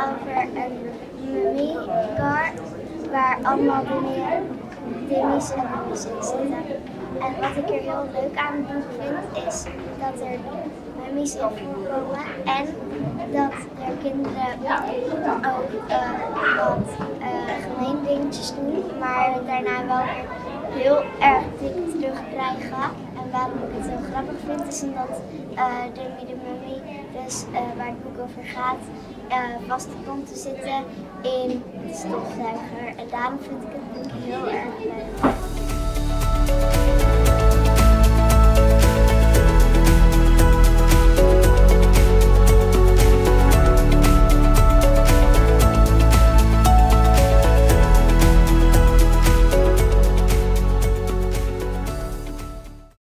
over een mummie-car waar allemaal dummies en mummies in zitten. En wat ik er heel leuk aan het boek vind is dat er mummies in voorkomen en dat er kinderen ook wat gemeen dingetjes doen, maar daarna wel weer heel erg dik terugkrijgen. En waarom ik het heel grappig vind is omdat Dummy de Mummy, dus waar het boek over gaat, vast komt te zitten in de stofzuiger. En daarom vind ik het boek heel erg leuk.